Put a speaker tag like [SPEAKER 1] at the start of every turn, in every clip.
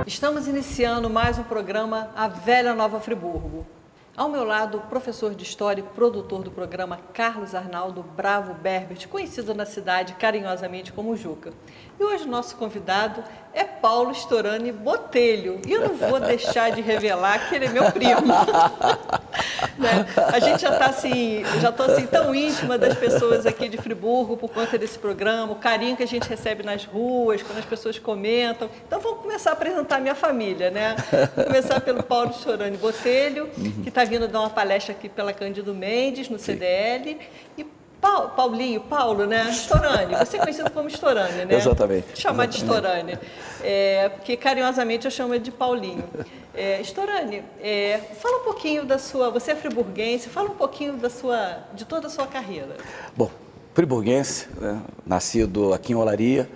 [SPEAKER 1] Estamos iniciando mais um programa A Velha Nova Friburgo. Ao meu lado, o professor de História e produtor do programa Carlos Arnaldo Bravo Berbert, conhecido na cidade carinhosamente como Juca. E hoje o nosso convidado é Paulo Storani Botelho. E eu não vou deixar de revelar que ele é meu primo. Né? A gente já estou assim tão íntima das pessoas aqui de Friburgo por conta desse programa, o carinho que a gente recebe nas ruas, quando as pessoas comentam. Então vamos começar a apresentar a minha família, né? Vou começar pelo Paulo Storani Botelho, que está vindo dar uma palestra aqui pela Cândido Mendes, no CDL. E Paulo, né? Storani, você é conhecido como Storani, né?
[SPEAKER 2] Exatamente.
[SPEAKER 1] Vou chamar de Storani, porque carinhosamente eu chamo ele de Paulinho. Storani, fala um pouquinho da sua... Você é friburguense, fala um pouquinho de toda a sua carreira.
[SPEAKER 2] Bom, friburguense, né? Nascido aqui em Olaria.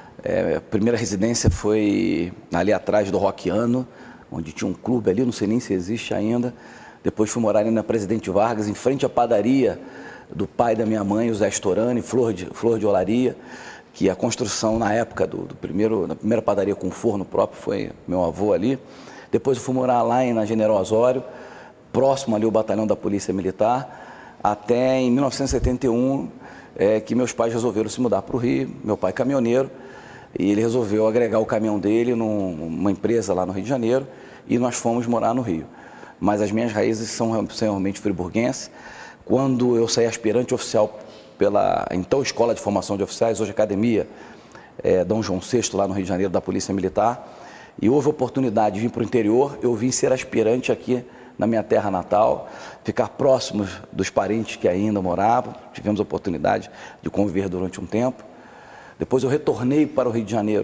[SPEAKER 2] A primeira residência foi ali atrás do Rockiano, onde tinha um clube ali, não sei nem se existe ainda. Depois fui morar ali na Presidente Vargas, em frente à padaria do pai da minha mãe, o Zé Storani, Flor de Olaria, que a construção na época da primeira padaria com forno próprio foi meu avô ali. Depois eu fui morar lá na General Osório, próximo ali ao batalhão da Polícia Militar, até em 1971, que meus pais resolveram se mudar para o Rio. Meu pai é caminhoneiro, e ele resolveu agregar o caminhão dele numa empresa lá no Rio de Janeiro, e nós fomos morar no Rio. Mas as minhas raízes são realmente friburguenses. Quando eu saí aspirante oficial pela então Escola de Formação de Oficiais, hoje Academia Dom João VI, lá no Rio de Janeiro, da Polícia Militar, e houve oportunidade de vir para o interior, eu vim ser aspirante aqui na minha terra natal, ficar próximo dos parentes que ainda moravam, tivemos a oportunidade de conviver durante um tempo. Depois eu retornei para o Rio de Janeiro,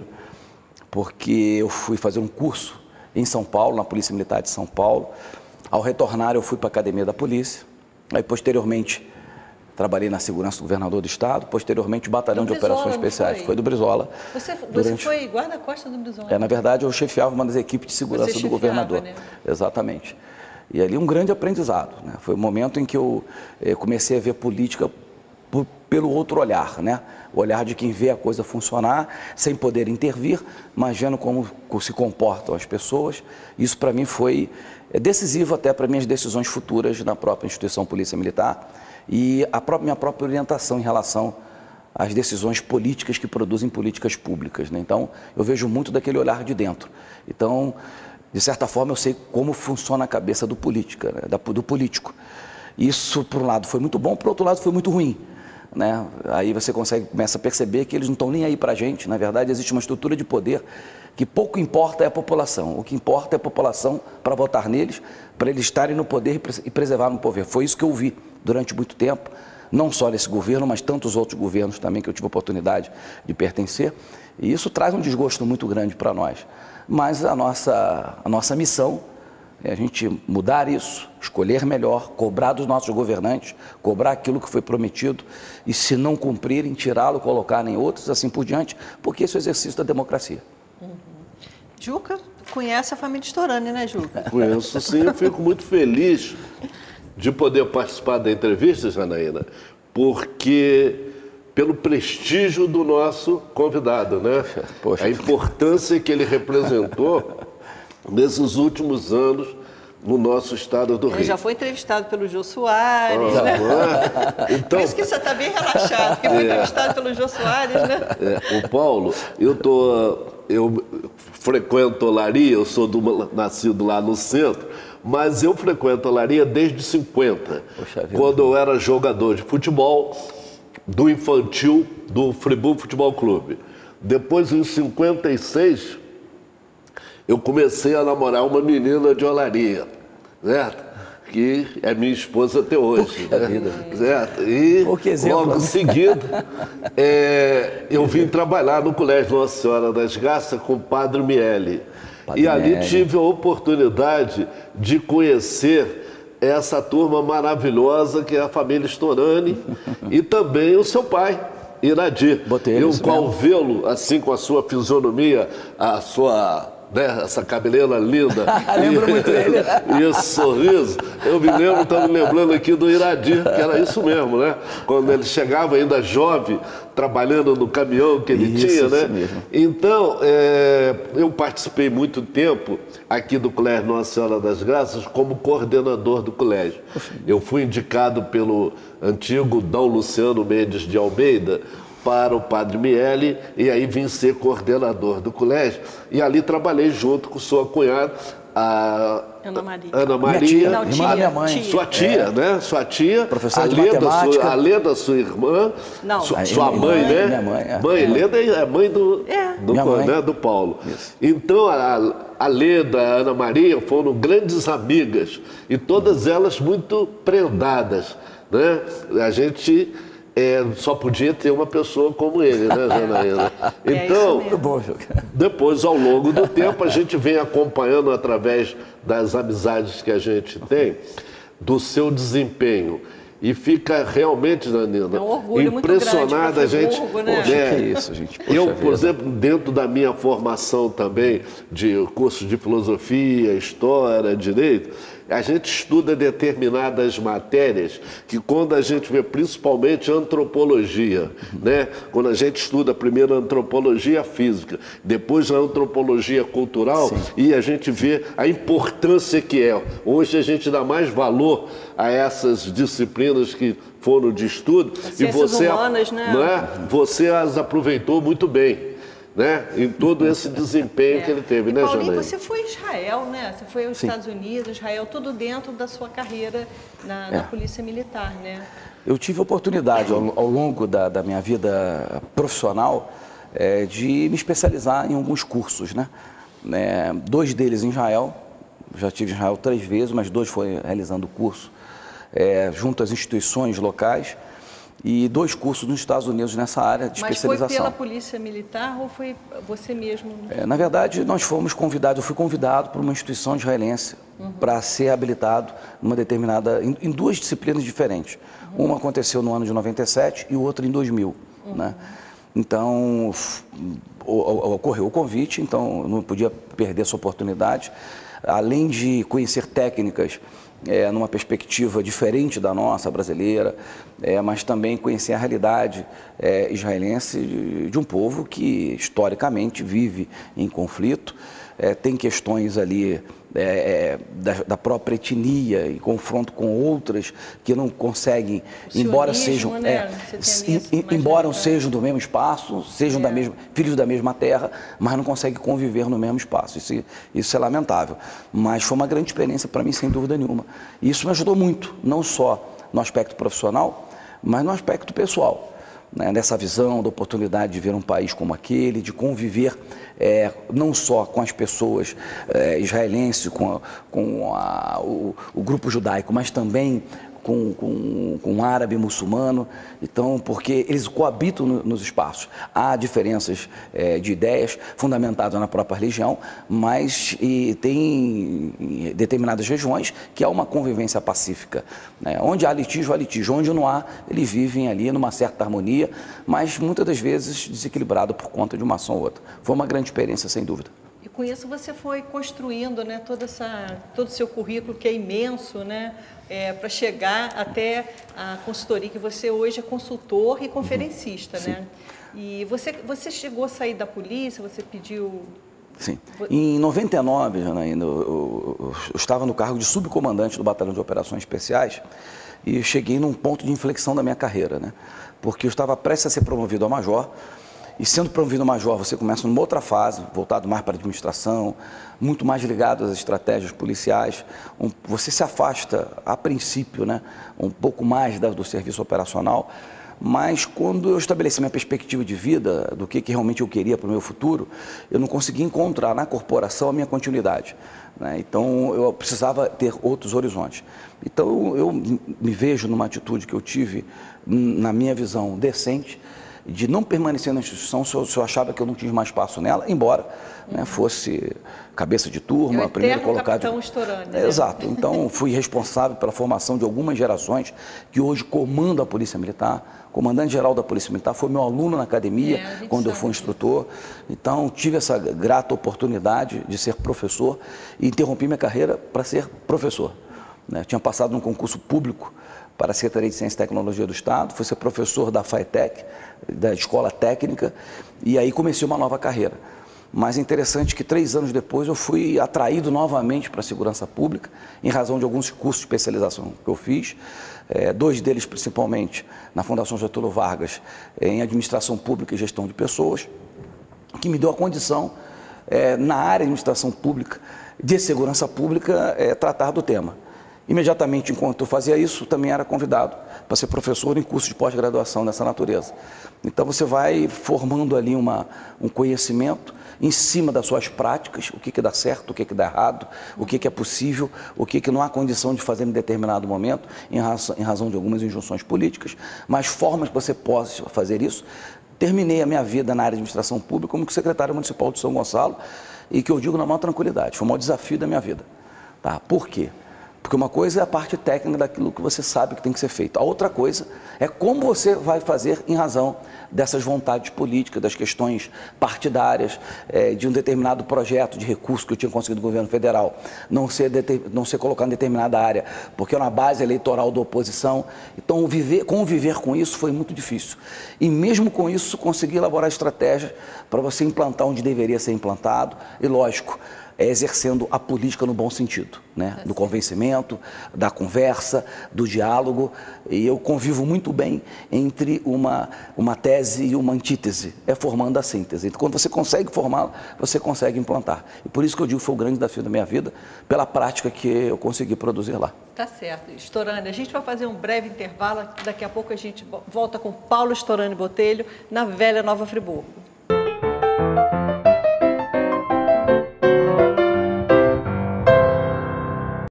[SPEAKER 2] porque eu fui fazer um curso em São Paulo, na Polícia Militar de São Paulo. Ao retornar, eu fui para a Academia da Polícia. Aí, posteriormente, trabalhei na segurança do governador do estado, posteriormente, o Batalhão de Operações Especiais. Foi do Brizola.
[SPEAKER 1] Você foi guarda-costas do Brizola?
[SPEAKER 2] Na verdade, eu chefiava uma das equipes de segurança do governador. Né? Exatamente. E ali um grande aprendizado, né? Foi o momento em que eu comecei a ver política pelo outro olhar, né? O olhar de quem vê a coisa funcionar, sem poder intervir, mas vendo como se comportam as pessoas. Isso, para mim, foi decisivo até para minhas decisões futuras na própria instituição Polícia Militar e minha própria orientação em relação às decisões políticas que produzem políticas públicas, né? Então, eu vejo muito daquele olhar de dentro. Então, de certa forma, eu sei como funciona a cabeça do político, né? Do político. Isso, por um lado, foi muito bom, por outro lado, foi muito ruim. Né? Aí você começa a perceber que eles não estão nem aí para a gente. Na verdade, existe uma estrutura de poder que pouco importa é a população. O que importa é a população para votar neles, para eles estarem no poder e preservar no poder. Foi isso que eu vi durante muito tempo, não só nesse governo, mas tantos outros governos também que eu tive a oportunidade de pertencer. E isso traz um desgosto muito grande para nós. Mas a nossa missão é a gente mudar isso, escolher melhor, cobrar dos nossos governantes, cobrar aquilo que foi prometido e, se não cumprirem, tirá-lo, colocar em outros, assim por diante, porque esse é o exercício da democracia.
[SPEAKER 1] Juca, conhece a família Storani, né, Juca?
[SPEAKER 3] Conheço, sim. Eu fico muito feliz de poder participar da entrevista, Janaína, porque pelo prestígio do nosso convidado, né? Poxa. A importância que ele representou nesses últimos anos no nosso estado do Rio.
[SPEAKER 1] Ele já foi entrevistado pelo Jô Soares, né?
[SPEAKER 3] Então,
[SPEAKER 1] por isso que você está bem relaxado, porque foi entrevistado pelo Jô Soares, né?
[SPEAKER 3] O Paulo, eu frequento Olaria, eu sou nascido lá no centro, mas eu frequento Olaria desde 50, quando eu era jogador de futebol do infantil do Friburgo Futebol Clube. Depois, em 56, eu comecei a namorar uma menina de Olaria, certo? Que é minha esposa até hoje. Né? Certo? E logo em seguida, eu vim trabalhar no Colégio Nossa Senhora das Graças com o Padre Miele. E ali tive a oportunidade de conhecer essa turma maravilhosa que é a família Storani e também o seu pai, Iradir. Eu, ao vê-lo assim com a sua fisionomia, a sua né? Essa cabeleira linda.
[SPEAKER 2] Lembro muito dele.
[SPEAKER 3] E esse sorriso. Eu me lembro, estava me lembrando aqui do Iradir, que era isso mesmo, né? Quando ele chegava ainda jovem, trabalhando no caminhão que ele tinha, né?
[SPEAKER 2] Mesmo.
[SPEAKER 3] Então, eu participei muito tempo aqui do Colégio Nossa Senhora das Graças como coordenador do colégio. Eu fui indicado pelo antigo Dom Luciano Mendes de Almeida para o Padre Miele, e aí vim ser coordenador do colégio. E ali trabalhei junto com sua cunhada, a
[SPEAKER 1] Ana Maria.
[SPEAKER 3] Ana Maria,
[SPEAKER 2] irmã da minha mãe.
[SPEAKER 3] Sua tia, né? Sua tia,
[SPEAKER 2] professora de matemática.
[SPEAKER 3] A Leda, sua irmã,
[SPEAKER 1] Não.
[SPEAKER 3] sua mãe, né?
[SPEAKER 2] Minha mãe,
[SPEAKER 3] Mãe, Leda é mãe do Paulo.
[SPEAKER 2] Isso.
[SPEAKER 3] Então, a Leda, a Ana Maria foram grandes amigas, e todas elas muito prendadas, né? A gente só podia ter uma pessoa como ele, né, Janaína? Então, depois, ao longo do tempo, a gente vem acompanhando através das amizades que a gente tem, do seu desempenho. E fica realmente, Janina, impressionada a gente.
[SPEAKER 1] Né?
[SPEAKER 2] Poxa, que é isso, gente. Poxa,
[SPEAKER 3] eu, por exemplo, dentro da minha formação também de curso de filosofia, história, direito, a gente estuda determinadas matérias que, quando a gente vê, principalmente antropologia, né? Quando a gente estuda primeiro a antropologia física, depois a antropologia cultural, e a gente vê a importância que é. Hoje a gente dá mais valor a essas disciplinas que foram de estudo, e você,
[SPEAKER 1] humanas, né?
[SPEAKER 3] Você as aproveitou muito bem, né? Em todo esse desempenho que ele teve, né,
[SPEAKER 1] Paulinho,
[SPEAKER 3] Janaína?
[SPEAKER 1] você foi a Israel, né? Você foi aos Estados Unidos, Israel, tudo dentro da sua carreira na Polícia Militar, né?
[SPEAKER 2] Eu tive a oportunidade, ao longo da minha vida profissional, de me especializar em alguns cursos, né? 2 deles em Israel, já estive em Israel 3 vezes, mas 2 foi realizando o curso junto às instituições locais, e 2 cursos nos Estados Unidos nessa área de especialização.
[SPEAKER 1] Mas foi pela Polícia Militar ou foi você mesmo?
[SPEAKER 2] Na verdade, nós fomos convidados, eu fui convidado por uma instituição israelense para ser habilitado em 2 disciplinas diferentes. Uma aconteceu no ano de 97 e outra em 2000, né? Então, ocorreu o convite, então eu não podia perder essa oportunidade. Além de conhecer técnicas numa perspectiva diferente da nossa, brasileira, mas também conhecer a realidade israelense de um povo que historicamente vive em conflito, tem questões ali da própria etnia, em confronto com outras que não conseguem, embora sejam, sejam do mesmo espaço, sejam filhos da mesma terra, mas não conseguem conviver no mesmo espaço. Isso é lamentável. Mas foi uma grande experiência para mim, sem dúvida nenhuma. E isso me ajudou muito, não só no aspecto profissional, mas no aspecto pessoal. Nessa visão da oportunidade de ver um país como aquele, de conviver não só com as pessoas israelenses, com o grupo judaico, mas também com o árabe muçulmano, então, porque eles coabitam nos espaços. Há diferenças de ideias fundamentadas na própria religião, mas tem determinadas regiões que há uma convivência pacífica, né? Onde há litígio, onde não há, eles vivem ali numa certa harmonia, mas muitas das vezes desequilibrado por conta de uma ação ou outra. Foi uma grande experiência, sem dúvida.
[SPEAKER 1] E com isso você foi construindo, né, todo o seu currículo, que é imenso, né, para chegar até a consultoria, que você hoje é consultor e conferencista, né? E você chegou a sair da polícia, você pediu...
[SPEAKER 2] Sim. Em 99, Janaína, eu estava no cargo de subcomandante do Batalhão de Operações Especiais e cheguei num ponto de inflexão da minha carreira, né? Porque eu estava prestes a ser promovido a major. E sendo promovido a major, você começa numa outra fase, voltado mais para a administração, muito mais ligado às estratégias policiais. Você se afasta, a princípio, né, um pouco mais do serviço operacional, mas quando eu estabeleci minha perspectiva de vida, do que realmente eu queria para o meu futuro, eu não consegui encontrar na corporação a minha continuidade, né? Então, eu precisava ter outros horizontes. Então, eu me vejo numa atitude que eu tive, na minha visão, decente, de não permanecer na instituição se eu achava que eu não tinha mais espaço nela, embora né, fosse cabeça de turma, primeiro colocado.
[SPEAKER 1] Capitão Storani, né?
[SPEAKER 2] Exato. Então, fui responsável pela formação de algumas gerações que hoje comandam a Polícia Militar. O comandante-geral da Polícia Militar foi meu aluno na academia, quando eu fui instrutor. Então, tive essa grata oportunidade de ser professor e interrompi minha carreira para ser professor. Né? Tinha passado num concurso público para a Secretaria de Ciência e Tecnologia do Estado, fui ser professor da FATEC, da Escola Técnica, e aí comecei uma nova carreira. Mas é interessante que 3 anos depois eu fui atraído novamente para a segurança pública, em razão de alguns cursos de especialização que eu fiz, 2 deles principalmente na Fundação Getúlio Vargas, em Administração Pública e Gestão de Pessoas, que me deu a condição, na área de Administração Pública, de Segurança Pública, tratar do tema. Imediatamente, enquanto eu fazia isso, também era convidado para ser professor em curso de pós-graduação dessa natureza. Então, você vai formando ali um conhecimento em cima das suas práticas, o que dá certo, o que dá errado, o que é possível, o que não há condição de fazer em determinado momento, em razão de algumas injunções políticas, mas formas que você possa fazer isso. Terminei a minha vida na área de administração pública como secretário municipal de São Gonçalo, e que eu digo na maior tranquilidade, foi o maior desafio da minha vida. Tá? Por quê? Porque uma coisa é a parte técnica daquilo que você sabe que tem que ser feito. A outra coisa é como você vai fazer em razão dessas vontades políticas, das questões partidárias, de um determinado projeto de recurso que eu tinha conseguido do governo federal, não ser colocado em determinada área, porque é na base eleitoral da oposição. Então, conviver com isso foi muito difícil. E mesmo com isso, consegui elaborar estratégias para você implantar onde deveria ser implantado, e lógico, exercendo a política no bom sentido, né? Do convencimento, da conversa, do diálogo, e eu convivo muito bem entre uma tese e uma antítese, formando a síntese. Então, quando você consegue formá-la, você consegue implantar. E por isso que eu digo que foi o grande desafio da minha vida, pela prática que eu consegui produzir lá.
[SPEAKER 1] Tá certo. Storani, a gente vai fazer um breve intervalo, daqui a pouco a gente volta com Paulo Storani Botelho, na Velha Nova Friburgo.